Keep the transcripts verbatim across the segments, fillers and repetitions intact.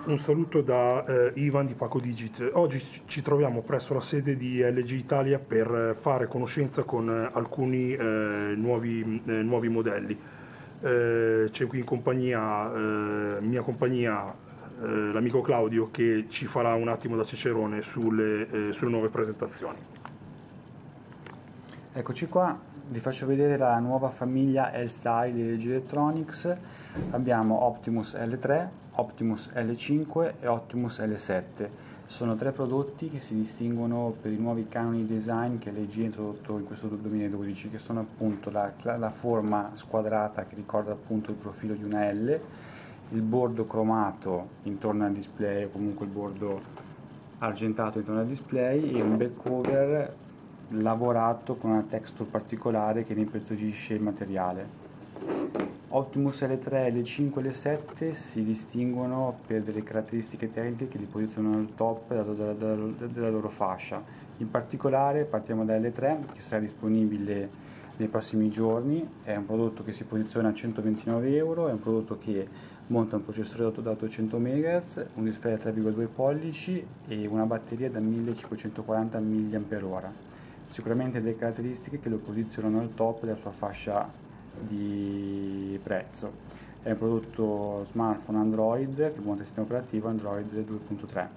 Un saluto da eh, Ivan di Paco Digit. Oggi ci troviamo presso la sede di L G Italia per fare conoscenza con eh, alcuni eh, nuovi, eh, nuovi modelli. Eh, c'è qui in compagnia, eh, mia compagnia, eh, l'amico Claudio, che ci farà un attimo da cicerone sulle, eh, sulle nuove presentazioni. Eccoci qua, vi faccio vedere la nuova famiglia L-Style di L G Electronics. Abbiamo Optimus L tre, Optimus L cinque e Optimus L sette. Sono tre prodotti che si distinguono per i nuovi canoni di design che L G ha introdotto in questo duemiladodici, che sono appunto la, la forma squadrata che ricorda appunto il profilo di una L, il bordo cromato intorno al display o comunque il bordo argentato intorno al display e un back cover lavorato con una texture particolare che ne impreziosisce il materiale. Optimus L tre, L cinque e L sette si distinguono per delle caratteristiche tecniche che li posizionano al top della, della, della loro fascia. In particolare partiamo da L tre, che sarà disponibile nei prossimi giorni. È un prodotto che si posiziona a centoventinove euro, è un prodotto che monta un processore da ottocento megahertz, un display da tre virgola due pollici e una batteria da millecinquecentoquaranta milliamperi orari. Sicuramente delle caratteristiche che lo posizionano al top della sua fascia di prezzo. È un prodotto smartphone Android che monta il sistema operativo Android due punto tre.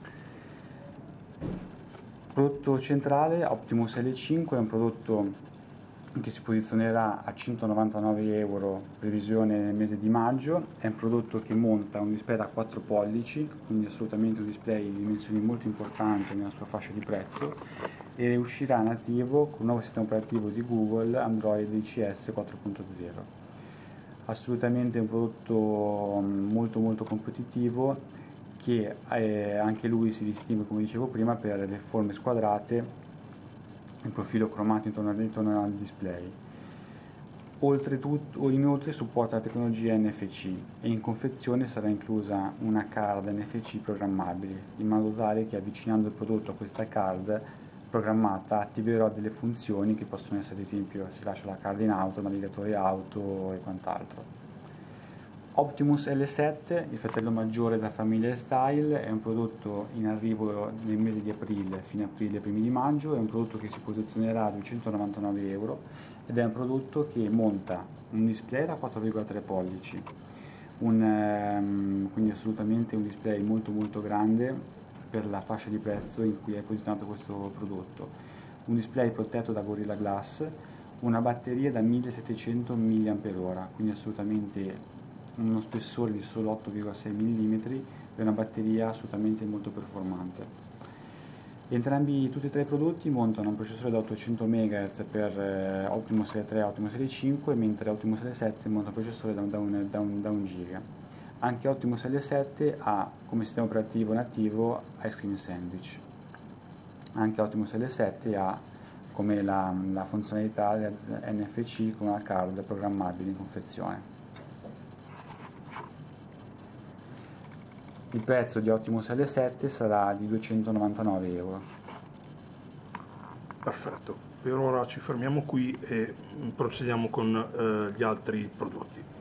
Prodotto centrale Optimus L cinque è un prodotto che si posizionerà a centonovantanove euro, previsione nel mese di maggio. È un prodotto che monta un display da quattro pollici, quindi assolutamente un display di dimensioni molto importanti nella sua fascia di prezzo, e uscirà nativo con un nuovo sistema operativo di Google Android I C S quattro punto zero. Assolutamente un prodotto molto molto competitivo che eh, anche lui si distingue, come dicevo prima, per le forme squadrate, il profilo cromato intorno, intorno al display. Oltretutto, inoltre supporta la tecnologia N F C e in confezione sarà inclusa una card N F C programmabile, in modo tale che avvicinando il prodotto a questa card programmata attiverò delle funzioni che possono essere, ad esempio, si lascia la card in auto, navigatore auto e quant'altro. Optimus L sette, il fratello maggiore della famiglia Style, è un prodotto in arrivo nel mese di aprile, fine aprile, primi di maggio. È un prodotto che si posizionerà a duecentonovantanove euro ed è un prodotto che monta un display da quattro virgola tre pollici, un, um, quindi assolutamente un display molto molto grande per la fascia di prezzo in cui è posizionato questo prodotto, un display protetto da Gorilla Glass, una batteria da millesettecento milliamperi orari, quindi assolutamente uno spessore di solo otto virgola sei millimetri e una batteria assolutamente molto performante. Entrambi, tutti e tre i prodotti montano un processore da ottocento megahertz per eh, Optimus L tre e Optimus L cinque, mentre Optimus L sette monta un processore da, da, un, da, un, da un giga. Anche Optimus L sette ha come sistema operativo nativo Ice Cream Sandwich. Anche Optimus L sette ha come la, la funzionalità N F C con una card programmabile in confezione. Il prezzo di Optimus L sette sarà di duecentonovantanove euro. Perfetto, per ora ci fermiamo qui e procediamo con eh, gli altri prodotti.